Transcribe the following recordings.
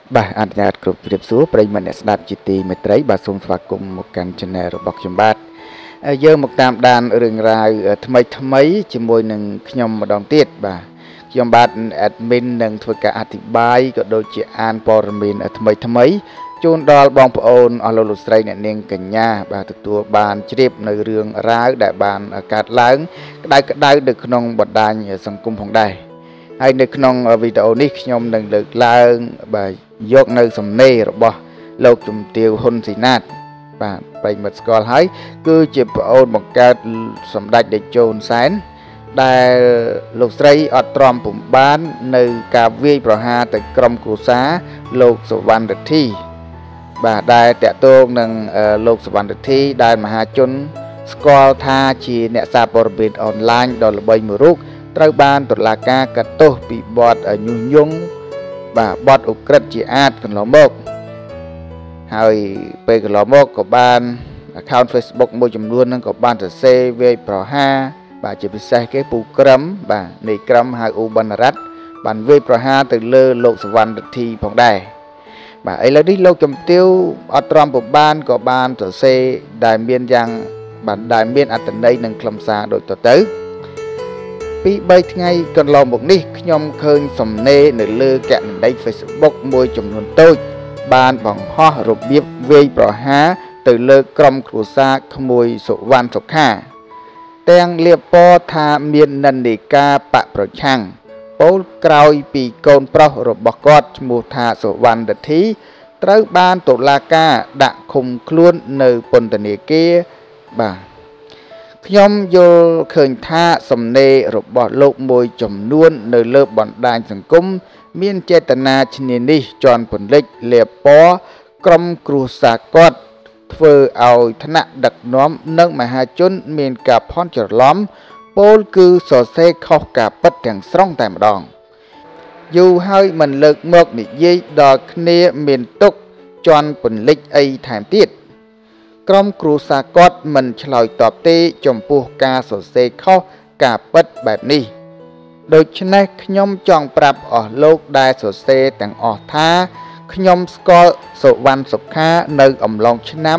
បាទអនុញ្ញាតគ្រប់ជ្រាបសួរប្រិយមិត្តអ្នកស្ដាប់ជាទីមេត្រីបាទសូមស្វាគមន៍មកកាន់ Channel របស់ខ្ញុំបាទយើងមកតាមដានរឿងរ៉ាវថ្មីជាមួយនឹងខ្ញុំម្ដងទៀតបាទខ្ញុំបាទ admin នឹងធ្វើការអធិប្បាយក៏ដូចជាអានព័ត៌មានថ្មីជូនដល់បងប្អូនអស់លោកស្រីអ្នកនាងកញ្ញាបាទទទួលបានជ្រាបនៅរឿងរ៉ាវដែលបានកើតឡើងក្តៅនៅក្នុងបណ្ដាញសង្គមផងដែរហើយនៅក្នុងវីដេអូនេះខ្ញុំនឹងលើកឡើងបាទយកនៅសំណេររបស់លោកជំទាវហ៊ុនស៊ីណាតបាទប្រិមិត្តស្គាល់ហើយគឺជាប្អូនបង្កើតសម្ដេចតេជោហ៊ុនសែនដែលលោកស្រីអត់ទ្រាំពំបាននៅការវាយប្រហារទៅក្រុមគ្រួសារលោកសុវណ្ណរិទ្ធីបាទដែលតាក់ទងនឹងលោកសុវណ្ណរិទ្ធីដែលមហាជនស្គាល់ថាជាអ្នកសារព័ត៌មានអនឡាញដ៏ល្បីមួយរូបត្រូវបានតុលាការកាត់ទោសពីបទញុះញង់បាទបទឧក្រិដ្ឋជាអាតកន្លងមកហើយពេលកន្លងមកក៏បាន account Facebook មួយចំនួនហ្នឹងក៏បានសរសេរវាយប្រហារបាទជាពិសេសគេពូក្រឹមបាទនៃក្រឹមហៅអ៊ូបណ្ណរ៉ាត់បានវាយប្រហារទៅលើលោកសុវណ្ណរិទ្ធីផងដែរបាទឥឡូវនេះលោកជំទាវអត់ទ្រាំពបានក៏បានសរសេរដែលមានយ៉ាងបាទដែលមានអត្ថន័យនិងខ្លឹមសារដូចទៅពី3ថ្ងៃកន្លងមកនេះខ្ញុំឃើញសំណេរនៅលើគណនី Facebook មួយចំនួនតូចបានបង្ហោះរបៀបវាយប្រហារទៅលើក្រុមគ្រួសារក្មួយសុវណ្ណសុខាទាំងលៀបពណ៌ថាមាននិន្នាការបកប្រឆាំងពោលក្រោយពីកូនប្រុសរបស់គាត់ឈ្មោះថាសុវណ្ណរិទ្ធីត្រូវបានតុលាការដាក់ឃុំខ្លួននៅពន្ធនាគារបាទខ្ញុំយល់ឃើញថាសំណេររបស់លោកមួយចំនួននៅលើបណ្ដាញសង្គមមានចេតនាឈ្នានីសជន់ពន្លិចលាបពណ៌ក្រុមគ្រួសារគាត់ធ្វើឲ្យថ្នាក់ដឹកនាំនិងមហាជនមានការភ័ន្តច្រឡំពោលគឺសរសេរខុសការពិតទាំងស្រុងតែម្ដងយូរហើយមិនលើកមកនិយាយដល់គ្នាមានទុកជន់ពន្លិចអីថែមទៀតក្រុមគ្រួសារគាត់មិនឆ្លើយតបទេចំពោះការសរសេរខុសការពិតបែបនេះដូច្នេះខ្ញុំចង់ប្រាប់អស់លោកដែលសរសេរទាំងអស់ថាខ្ញុំស្គាល់សុវណ្ណសុខានៅអំឡុងឆ្នាំ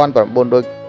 1994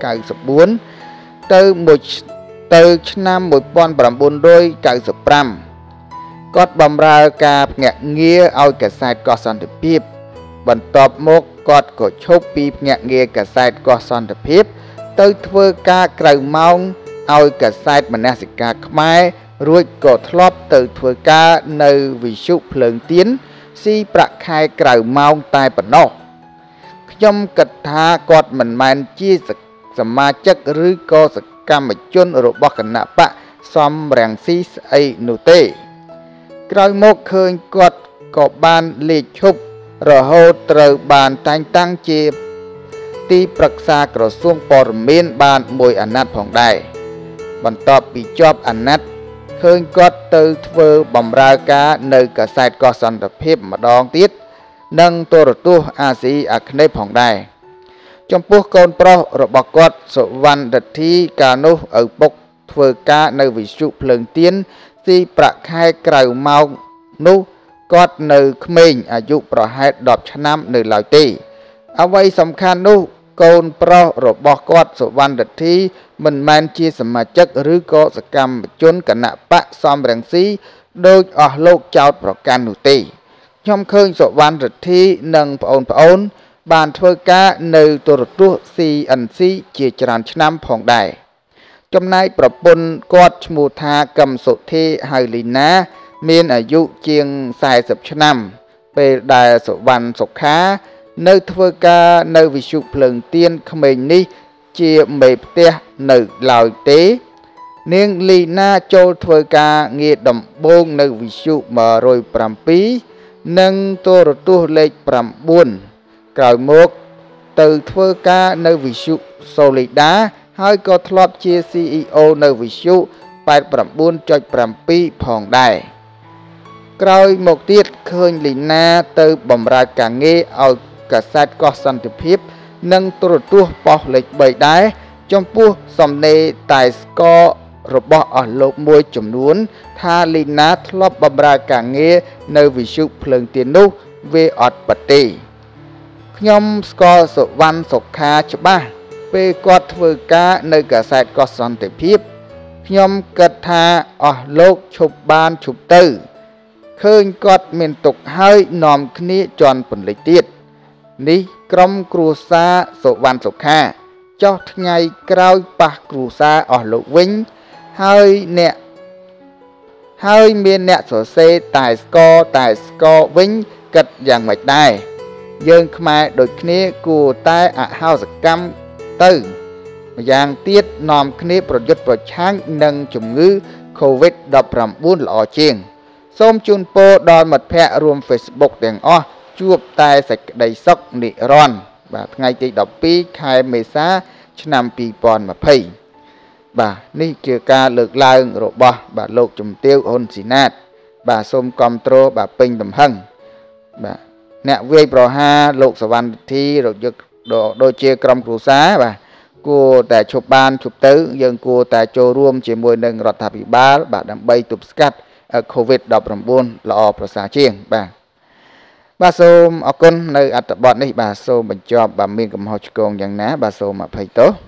ទៅឆ្នាំ1995គាត់បម្រើការភ្នាក់ងារឲ្យកាសែតកោះសន្តិភាពបន្ទាប់មកគាត់ក៏ឈប់ពីភ្នាក់ងារកាសែតកោះសន្តិភាពទៅធ្វើការក្រៅម៉ោងឲ្យកាសែតមនសិការខ្មែររួចក៏ធ្លាប់ទៅធ្វើការនៅវិទ្យុភ្លើងទៀនស៊ីប្រាក់ខែក្រៅម៉ោងតែប៉ុណ្ណោះខ្ញុំគិតថាគាត់មិនមែនជាសមាជិកឬក៏សកម្មជនរបស់គណៈបកសំរងស៊ីស្អីនោះទេក្រោយមកឃើញគាត់ក៏បានលេចឈប់រហូតត្រូវបានតែងតាំងជាទីប្រឹក្សាក្រសួងព័ត៌មានបានមួយអាណត្តិផងដែរបន្ទាប់ពីជាប់អាណត្តិឃើញគាត់ទៅធ្វើបម្រើការនៅកាសែតកោះសន្តិភាពម្ដងទៀតនិងទូរទស្សន៍អាស៊ីអាគ្នេយ៍ផងដែរចំពោះកូនប្រុសរបស់គាត់សុវណ្ណរិទ្ធីកាលនោះឪពុកធ្វើការនៅវិទ្យុភ្លើងទៀនស៊ីប្រាក់ខែក្រៅម៉ោងនោះគាត់នៅក្មេងអាយុប្រហែល10ឆ្នាំនៅឡើយទេអ្វីសំខាន់នោះកូនប្រុសរបស់គាត់សុវណ្ណរិទ្ធីមិនមែនជាសមាជិកឬក៏សកម្មជនគណៈបកសំរងស៊ីដោយអស់លោកចោទប្រកាន់នោះទេខ្ញុំឃើញសុវណ្ណរិទ្ធីនិងប្អូនបានធ្វើការនៅទូរទស្សន៍ CNC ជាច្រើនឆ្នាំផងដែរចំណែកប្រពន្ធគាត់ឈ្មោះថាកឹមសុធីហៅលីណាមានអាយុជាង40ឆ្នាំពេលដែលសុវណ្ណសុខានៅធ្វើការនៅវិទ្យុភ្លើងទៀនក្មេងនេះជាមេផ្ទះនៅឡើយទេនាងលីណាចូលធ្វើការងារដំបូងនៅវិទ្យុ107និងទូរទស្សន៍លេខ9ក្រោយមកទៅធ្វើការនៅវិទ្យុសូលីដាហើយក៏ធ្លាប់ជា CEO នៅវិទ្យុ 89.7 ផងដែរក្រោយមកទៀតឃើញលីណាទៅបម្រើការងារឲ្យកាសែតកោះសន្តិភាពនិងទូរទស្សន៍ប៉ុស្តិ៍លេខ3ដែរចំពោះសំណេរតែស្គររបស់អស់លោកមួយចំនួនថាលីណាធ្លាប់បម្រើការងារនៅវិទ្យុភ្លើងទៀននោះវាអត់បទេខ្ញុំស្គាល់សុវណ្ណសុខាច្បាស់ពេលគាត់ធ្វើការនៅកាសែតកោះសន្តិភាពខ្ញុំគិតថាអស់លោកឈប់បានឈប់ទៅឃើញគាត់មានទុកហើយនាំគ្នាជន់ពន្លិចទៀតនេះក្រុមគ្រួសារសុវណ្ណសុខាចុះថ្ងៃក្រោយប៉ះគ្រួសារអស់លោកវិញហើយមានអ្នកសរសេរតែស្គរវិញគិតយ៉ាងម៉េចដែរយើងខ្មែរដូចគ្នាគួរតែអហោសកម្មទៅម្យ៉ាងទៀតនាំគ្នាប្រយុទ្ធប្រឆាំងនឹងជំងឺ COVID-19 ល្អជាងសូមជូនពរដល់មិត្តភ័ក្តិរួម Facebook ទាំងអស់ជួបតែសេចក្តីសុខនិរន្តរ៍បាទថ្ងៃទី12ខែមេសាឆ្នាំ2020បាទនេះជាការលើកឡើងរបស់បាទលោកជំទាវហ៊ុនស៊ីណាតបាទសូមគាំទ្របាទពេញទំហឹងបាទអ្នកវាយប្រហារលោកសវណ្ណរិទ្ធីដូចជាក្រុមគ្រួសារបាទគួរតែឈប់បានឈប់ទៅយើងគួរតែចូលរួមជាមួយនឹងរដ្ឋាភិបាលបាទដើម្បីទប់ស្កាត់ COVID-19 ល្អប្រសើរជាងបាទសូមអរគុណនៅអត្ថបទនេះបាទសូមបញ្ចប់បាទមានកំហុសឆ្គងយ៉ាងណាបាទសូមអភ័យទោស